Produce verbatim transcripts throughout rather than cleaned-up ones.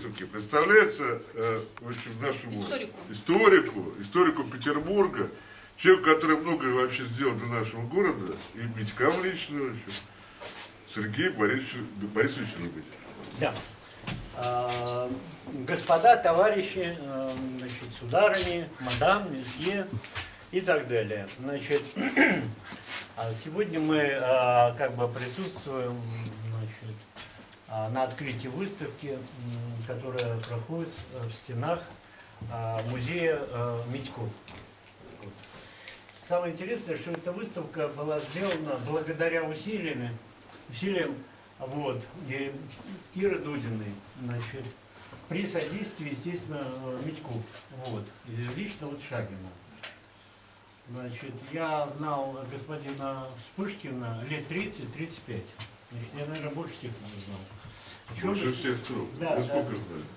выставки представляется, э, в общем, нашему историку. историку, историку Петербурга, человек, который многое вообще сделал для нашего города, и Митькам лично, в общем, Сергей Борисович, Борисович Лебедев. Да. А, господа, товарищи, значит, сударыни, мадам, месье и так далее. Значит, сегодня мы а, как бы присутствуем, значит, а, на открытии выставки, которая проходит в стенах а, музея а, Митьков. Вот. Самое интересное, что эта выставка была сделана благодаря усилиями, усилиям вот, и Иры Дудиной, значит, при содействии, естественно, Митьков, вот, и лично вот Шагина. Значит, я знал господина Вспышкина лет тридцать-тридцать пять. Значит, я, наверное, больше всех знал. Больше всех строк. Да, Вы да. сколько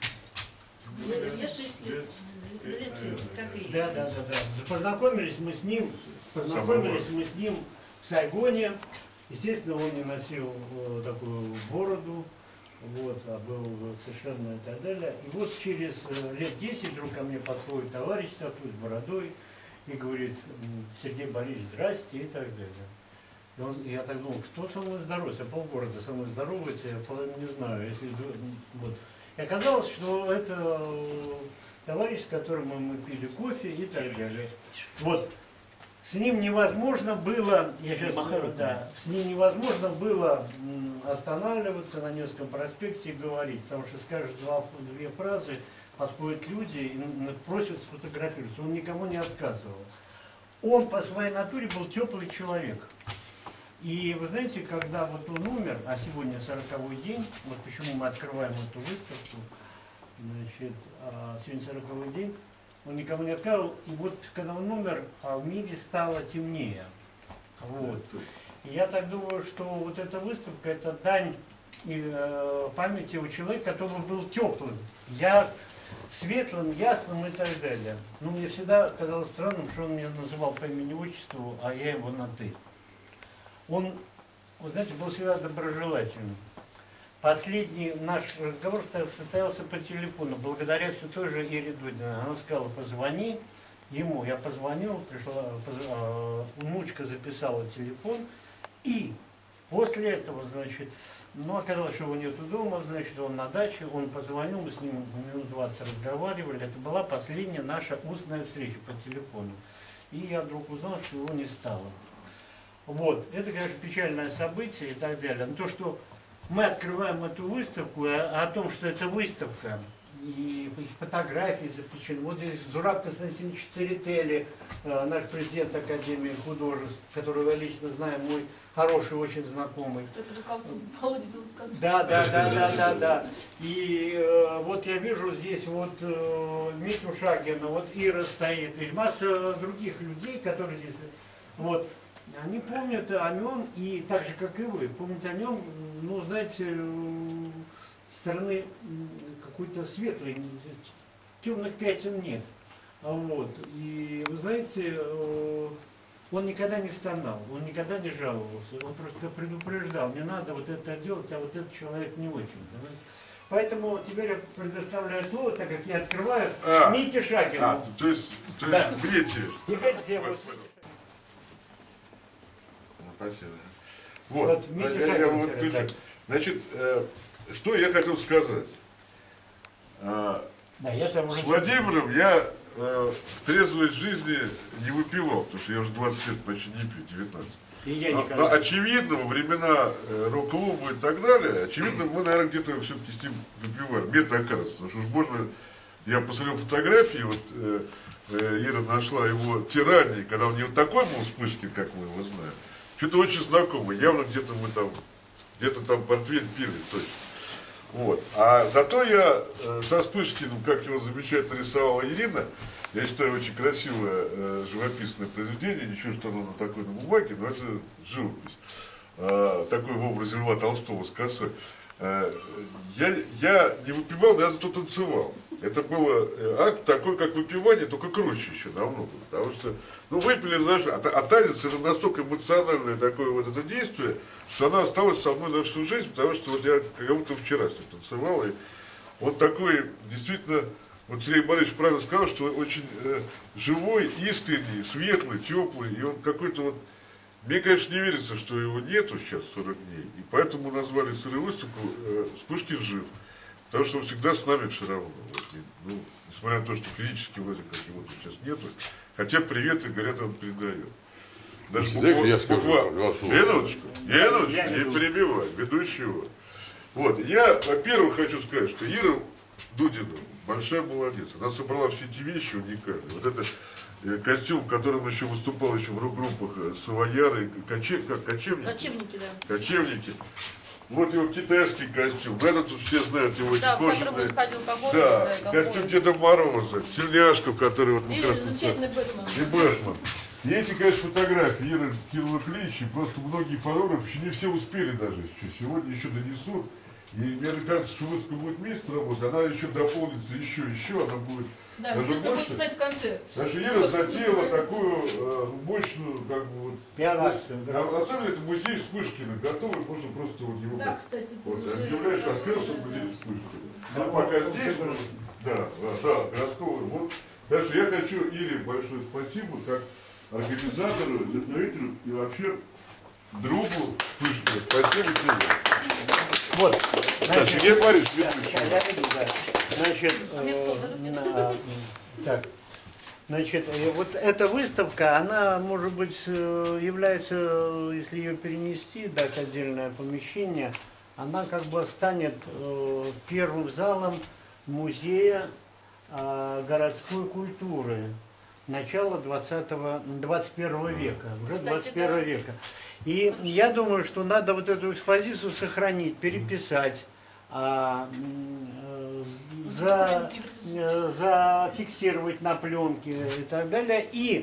знали? Я шесть лет. Лет шесть, как и Да, да, да, да. Познакомились мы с ним, познакомились мы с ним в Сайгоне. Естественно, он не носил э, такую бороду, вот, а был совершенно и так далее. И вот через э, лет десять вдруг ко мне подходит товарищ такой с бородой и говорит: Сергей Борисович, здрасте, и так далее. И он, я так думал, кто со мной здоровается? Полгорода со мной здоровается, я половину не знаю. Если, вот. И оказалось, что это товарищ, с которым мы пили кофе и так далее. Вот. С ним невозможно было, я сейчас, да, с ним невозможно было останавливаться на Невском проспекте и говорить, потому что скажешь два, две фразы, подходят люди и просят сфотографироваться. Он никому не отказывал. Он по своей натуре был теплый человек. И вы знаете, когда вот он умер, а сегодня сороковой день, вот почему мы открываем эту выставку, значит, сегодня сороковой день, он никому не отказывал, и вот когда он умер, в мире стало темнее. Вот. И я так думаю, что вот эта выставка, это дань и, э, памяти у человека, который был теплым, я, светлым, ясным и так далее. Но мне всегда казалось странным, что он меня называл по имени-отчеству, а я его на «ты». Он, вы знаете, был всегда доброжелательным. Последний наш разговор состоялся по телефону, благодаря все той же Ире Дудиной. Она сказала: позвони ему. Я позвонил, пришла, поз... внучка записала телефон, и после этого, значит, ну, оказалось, что его нету дома, значит, он на даче, он позвонил, мы с ним минут двадцать разговаривали. Это была последняя наша устная встреча по телефону. И я вдруг узнал, что его не стало. Вот, это, конечно, печальное событие и так далее. Но то, что мы открываем эту выставку, а о том, что это выставка, и фотографии запечатлены. Вот здесь Зураб Константинович Церетели, наш президент Академии художеств, которого я лично знаю, мой хороший, очень знакомый. Это Володя Лукасов. Да, да, да, да, да, да. И э, вот я вижу здесь вот э, Митю Шагина, вот Ира стоит, и масса других людей, которые здесь, вот. Они помнят о нем, и так же, как и вы, помнят о нем, ну, знаете, стороны какой-то светлой, темных пятен нет. Вот. И вы знаете, он никогда не стонал, он никогда не жаловался, он просто предупреждал: не надо вот это делать, а вот этот человек не очень. Понимаете? Поэтому теперь я предоставляю слово, так как я открываю, а, Мите Шагину. А, то есть, то есть да. Теперь где вот... Спасибо. Вот, вот, я, я, вот значит, э, что я хотел сказать. Э, да, я там с Владимиром я э, в трезвой жизни не выпивал, потому что я уже двадцать лет почти не пью, девятнадцать. И я но, но очевидно, во времена э, рок-клуба и так далее, очевидно, мы, наверное, где-то все-таки с ним выпивали. Мне так кажется, потому что уж больно, я посмотрел фотографии, вот э, э, Ира нашла его «Тирании», когда он не вот такой был Вспышкин, как мы его знаем. Что-то очень знакомое, явно где-то мы там, где-то там портвейн пили, точно. Вот. А зато я э, со Вспышкиным, как его замечательно рисовала Ирина, я считаю, очень красивое э, живописное произведение, ничего, что оно на такой на бумаге, но это живопись. Э, такой в образе Льва Толстого с косой. Э, я, я не выпивал, но я зато танцевал. Это был акт такой, как выпивание, только круче еще намного. Потому что, ну, выпили, знаешь, а, а танец это настолько эмоциональное такое вот это действие, что оно осталось со мной на всю жизнь, потому что вот я как будто вчера с ним танцевал, и он такой, действительно, вот Сергей Борисович правильно сказал, что очень э, живой, искренний, светлый, теплый, и он какой-то вот, мне, конечно, не верится, что его нету сейчас сорок дней, и поэтому назвали сырую выставку э, «Вспышкин жив», потому что он всегда с нами все равно. Вот, и, ну, несмотря на то, что физически вроде как его сейчас нету, хотя приветы, говорят, он передает. Даже буква, я скажу, буква, два слова. минуточку, минуточку, Я не веду. перебивай, ведущего. Вот, я, во-первых, хочу сказать, что Ира Дудина большая молодец. Она собрала все эти вещи уникальные. Вот это э, костюм, в котором еще выступал еще в рок-группах э, Савояры, коче, как, кочевники. Кочевники, да. Кочевники. Вот его китайский костюм. Этот все знают его эти Да, в кожаные. котором он ходил по городу. Да, и костюм ковбой. Деда Мороза, тельняшку, который вот мы И как раз тут замечательный Бэтмен. и Бэтмен. И эти, конечно, фотографии Ира скинула клич, и просто многие фотографы, еще не все успели даже еще. Сегодня еще донесут. И мне кажется, что выставка будет месяц работать, она еще дополнится еще, еще, она будет Да, даже честно, будет больше. писать в конце. Даже Ира затеяла такую э, мощную, как бы вот... Пиар-акцию. На, на самом деле это музей Вспышкина, готовый, можно просто вот его... Да, кстати, вот, уже объявляешь, готовый. открылся музей Вспышкина. Да, А пока вот, здесь, вот, да, да, да, городского, вот. Так что я хочу Ире большое спасибо, как организатору, вдохновителю и вообще другу Вспышкина. Спасибо тебе. Вот, Да, значит, Сергей Борисович, да, ведущий. ща, я веду, да. Значит, А мне э, слово дадут? на- так, значит, э, вот эта выставка, она, может быть, э, является, э, если ее перенести, дать отдельное помещение, она как бы станет э, первым залом музея э, городской культуры начала двадцатого, двадцать первого века, уже Кстати, двадцать первого да. века. И я думаю, что надо вот эту экспозицию сохранить, переписать, а, м, э, за, э, зафиксировать на пленке и так далее, и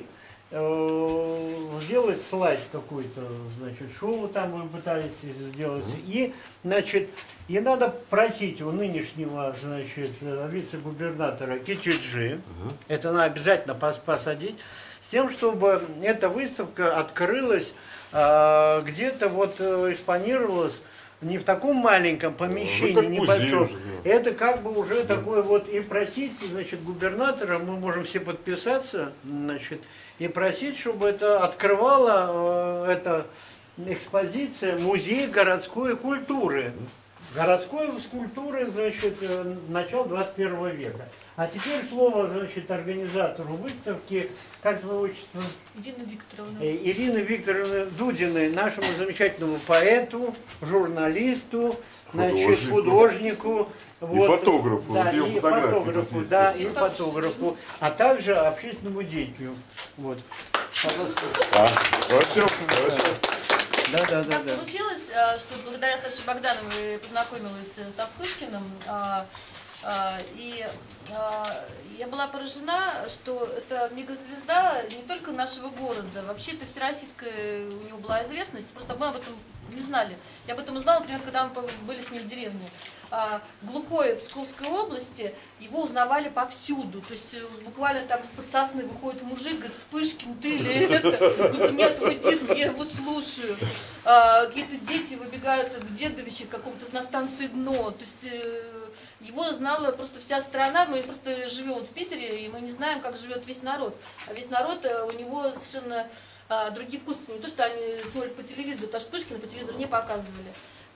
э, сделать слайд какой-то, значит, шоу там вы пытаетесь сделать, и, значит, и надо просить у нынешнего, значит, вице-губернатора Кичиджи, это надо обязательно пос- посадить, с тем, чтобы эта выставка открылась, а, где-то вот э, экспонировалась не в таком маленьком помещении, как музей небольшом. уже, да. Это как бы уже такое вот, и просить, значит, губернатора, мы можем все подписаться, значит, и просить, чтобы это открывала э, эта экспозиция музей городской культуры. Городской культуры, значит, э, начала двадцать первого века. А теперь слово, значит, организатору выставки, как его отчество? Ирина Викторовна. Э, Ирины Викторовны Дудиной, нашему замечательному поэту, журналисту, значит, Художнику. художнику, фотографу, да, вот ее и фотографии фотографу, тут есть. да, И и хороший фотографу, а также общественному деятелю. Вот. Пожалуйста. А, Вася, Вася. Да, да, да, Так да. получилось, а, что благодаря Саше Богдановой познакомилась со Вспышкиным, а, а, и а, я была поражена, что это мегазвезда не только нашего города, вообще это всероссийская у него была известность, просто мы об этом не знали. Я об этом узнала, например, когда мы были с ним в деревне. А, глухой Псковской области, его узнавали повсюду. То есть э, буквально там из-под сосны выходит мужик, говорит: Вспышкин, ты ли это? Говорит: у меня твой диск, я его слушаю. А, какие-то дети выбегают в Дедовище каком-то на станции Дно. То есть э, его знала просто вся страна. Мы просто живем вот в Питере, и мы не знаем, как живет весь народ. А весь народ, э, у него совершенно э, другие вкусы. Не то, что они смотрят по телевизору, потому что Вспышкина по телевизору не показывали.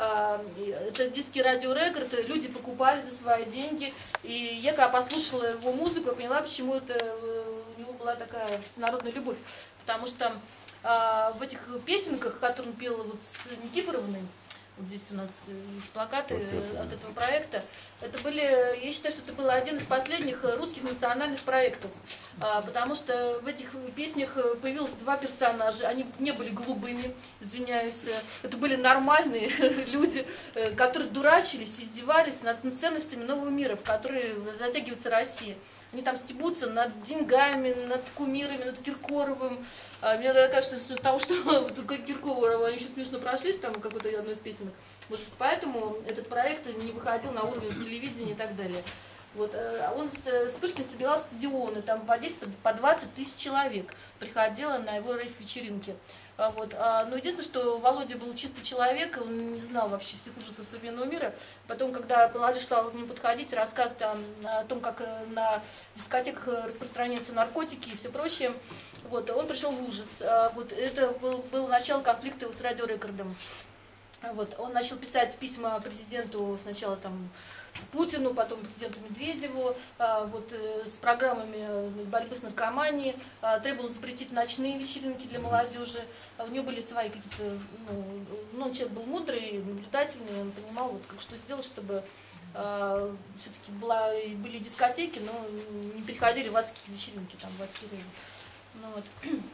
Это диски Радио Рекорд, люди покупали за свои деньги. И я, когда послушала его музыку, я поняла, почему это у него была такая всенародная любовь. Потому что а, в этих песенках, которые он пел вот с Никифоровной, вот здесь у нас есть плакаты от этого проекта, это были, я считаю, что это был один из последних русских национальных проектов. А, потому что в этих песнях появилось два персонажа, они не были голубыми, извиняюсь, это были нормальные люди, которые дурачились, издевались над ценностями нового мира, в который затягивается Россия. Они там стебутся над деньгами, над кумирами, над Киркоровым. А, мне кажется, что из того, что Киркорова они еще смешно прошлись, там какой-то одной из песенок, может, поэтому этот проект не выходил на уровень телевидения и так далее. Вот, а он, Вспышкин, собирал стадионы, там по десять, по двадцать тысяч человек приходило на его рейв-вечеринки. Вот. Но единственное, что Володя был чистый человек, он не знал вообще всех ужасов современного мира. Потом, когда молодежь стала к нему подходить, рассказывать о, о том, как на дискотеках распространяются наркотики и все прочее, вот, он пришел в ужас. Вот. Это был, было начало конфликта его с радиорекордом. Вот. Он начал писать письма президенту сначала там Путину, потом президенту Медведеву, вот, с программами борьбы с наркоманией, требовал запретить ночные вечеринки для молодежи. У него были свои какие-то, ну, ну, он человек был мудрый, наблюдательный, он понимал, вот, как, что сделать, чтобы э, все-таки была, были дискотеки, но не приходили в адские вечеринки, там, в адские рейвы. Ну, вот.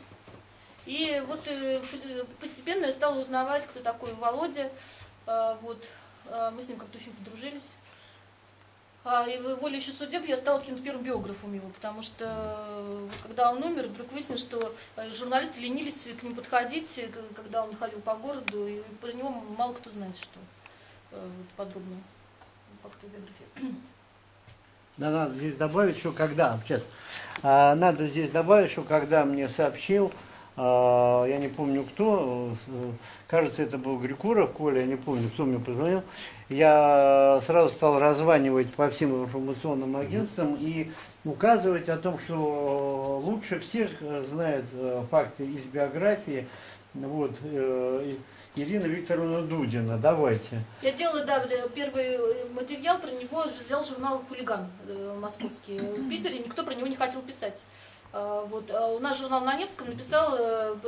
И вот э, постепенно я стала узнавать, кто такой Володя. Э, вот, э, мы с ним как-то очень подружились. И волей еще судеб я стала каким-то первым биографом его, потому что когда он умер, вдруг выяснилось, что журналисты ленились к нему подходить, когда он ходил по городу, и про него мало кто знает, что вот, подробно по биографии. Да, надо здесь добавить, что когда, сейчас, а, надо здесь добавить, что когда мне сообщил, а, я не помню кто, кажется, это был Грикуров, Коля, я не помню, кто мне позвонил, я сразу стал раззванивать по всем информационным агентствам и указывать о том, что лучше всех знает факты из биографии вот, Ирина Викторовна Дудина. Давайте. Я делала, да, первый материал про него, взял журнал «Хулиган» московский. В Питере никто про него не хотел писать. Вот. У нас журнал на Невском написал,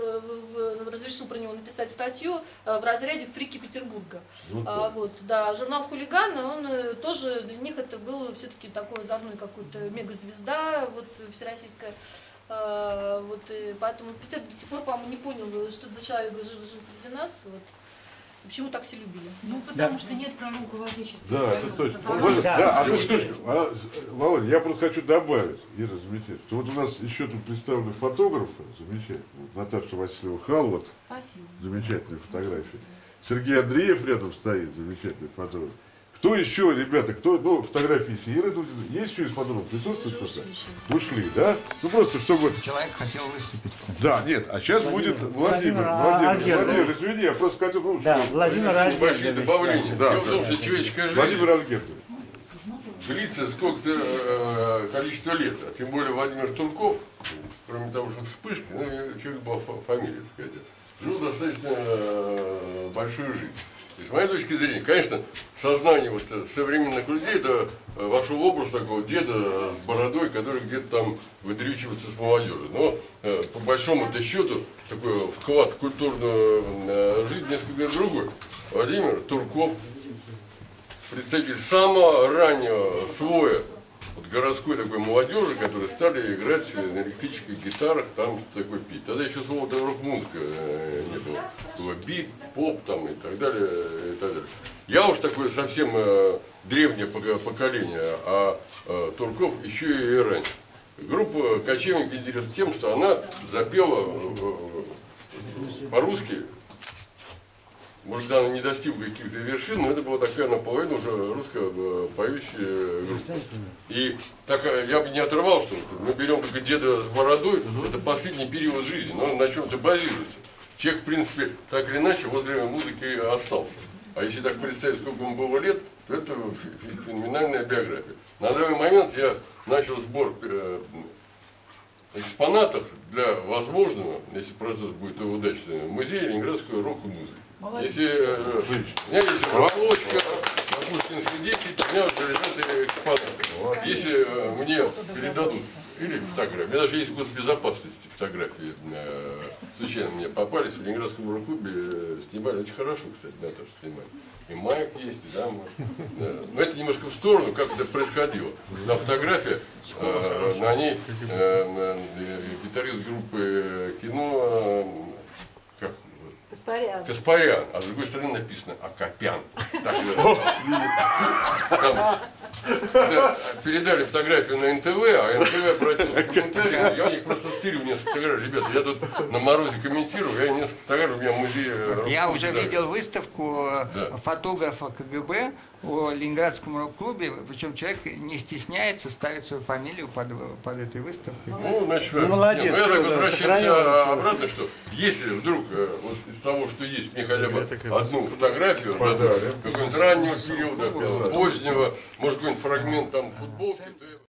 разрешил про него написать статью в разряде «Фрики Петербурга». Вот. Вот, да. Журнал «Хулиган», он тоже для них это был все-таки такой озорной какой-то мегазвезда вот, всероссийская. Вот, поэтому Питер до сих пор, по-моему, не понял, что это за человек жил, жил среди нас. Вот. Почему так все любили? Ну, потому да. что нет пророка в Отечестве. Да, это точно. Потому... Да, да, одну штучку. А, Володя, я просто хочу добавить, Ира, замечательно, что вот у нас еще тут представлены фотографы, замечательно. Вот Наташа Васильева Хал, вот, Спасибо. замечательные фотографии. Сергей Андреев рядом стоит, замечательный фотограф. Кто еще, ребята, кто, ну, фотографии Иры Дудиной, есть еще из фотографов? Присутствует кто-то? Ушли, да? Ну, просто чтобы... Человек хотел выступить. Да, нет, а сейчас Владимир, будет Владимир. Владимир, Владимир, а, Владимир, извини, я просто хотел... Ну, да, что... Владимир Большие добавления. Да, Дело в том, да. что человеческая жизнь Владимир Альгердович. длится сколько-то э, количество лет. А тем более Владимир Турков, кроме того, что вспышки, ну, человек была фамилия, так сказать, жил достаточно э, большую жизнь. То есть, с моей точки зрения, конечно, в сознании вот современных людей это вошел образ такого деда с бородой, который где-то там выдрючивается с молодежи. Но э, по большому-то счету такой вклад в культурную э, жизнь несколько другой. Владимир Турков, представитель самого раннего слоя вот городской такой молодежи, которые стали играть на электрических гитарах, там такой пить. Тогда еще слова рок-музыка не было. Было бит, поп там и так далее, и так далее. Я уж такое совсем э, древнее поколение, а э, Турков еще и раньше. Группа «Кочевники» интересна тем, что она запела э, по-русски. Может, она не достигла каких-то вершин, но это была такая наполовину уже русская поющая группа. И так я бы не отрывал, что мы берем только деда с бородой, это последний период жизни, но он на чем-то базируется. Человек, в принципе, так или иначе возле музыки остался. А если так представить, сколько ему было лет, то это феноменальная биография. На данный момент я начал сбор экспонатов для возможного, если процесс будет удачный, музея ленинградской рок-музыки. Если э, у меня есть оболочка пушкинской десять, у меня уже лежат экспонаты. Если э, мне передадут или фотографии, у меня даже есть госбезопасности фотографии, э, случайно мне попались в Ленинградском рок-клубе, э, снимали, очень хорошо, кстати, Наташа снимали. И майк есть, и да, да. Но это немножко в сторону, как это происходило. На фотографии, э, на ней э, э, гитарист группы кино, как? Каспарян. Каспарян, а с другой стороны написано Акопян. Так, там Да, передали фотографию на эн тэ вэ, а эн тэ вэ обратился к комментариям, я у них просто стырил несколько фотографий. Ребята, я тут на морозе комментирую, я несколько фотографий, у меня в музее. Я уже видел выставку Да. фотографа ка гэ бэ о Ленинградском рок-клубе, причем человек не стесняется ставить свою фамилию под, под этой выставкой. Ну, значит, Ну, молодец, нет, ну, я так да, возвращаемся сохранил. обратно, что если вдруг э, вот из того, что есть, мне хотя бы такая одну фотографию, да, Подарим. какого-нибудь раннего периода, позднего, может какой-нибудь фрагмент там футболки. то-